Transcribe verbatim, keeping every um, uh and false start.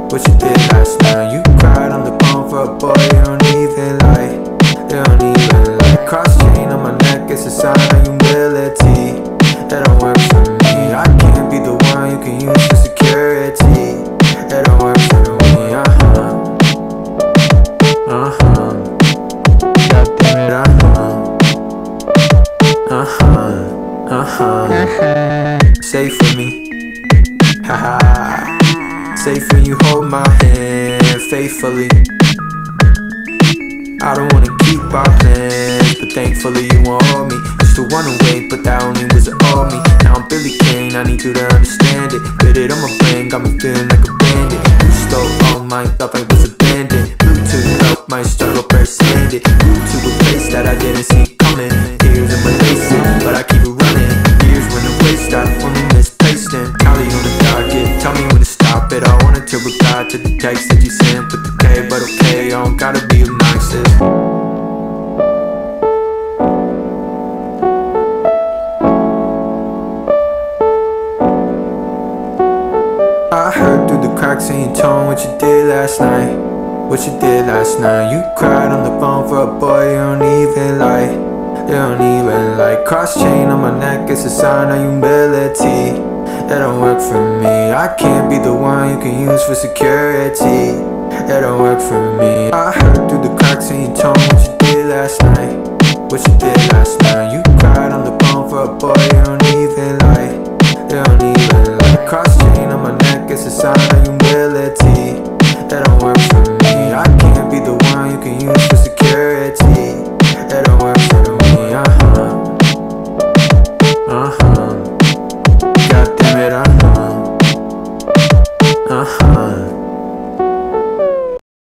what you did last night. You cried on the phone for a boy you don't even like. You don't even like. Cross chain on my neck, it's a sign of humility. That don't work for me. I can't be the one you can use for security. That don't work for me. Uh-huh. Uh-huh. God damn it, uh-huh. Uh-huh. Uh-huh. Safe for me. Haha. Safe when you hold my hand faithfully. I don't wanna keep our plans, but thankfully you won't hold me. Used to wanna wait, but that only was an old me. Now I'm Billy Kane, I need you to understand it. Put it on my brain, got me feeling like a bandit. You stole all my stuff, I was abandoned. Bluetooth up my struggle first-handed. Moved to a place that I didn't see coming. Tears in my laces, but I keep it running. Years when the waste, I only misplaced them. Tally on the docket, tell me when to stop it. I wanted to reply to the text that you sent with the K, but okay, I don't gotta be obnoxious. I heard through the cracks in your tone what you did last night. What you did last night. You cried on the phone for a boy you don't even like. You don't even like. Cross chain on my neck, it's a sign of humility. That don't work for me. I can't be the one you can use for security. That don't work for me. I heard through the cracks in your tone what you did last night. What you did last night. You cried on the phone for a boy you don't even like. You don't even like. Cross chain on my neck, it's a sign of humility.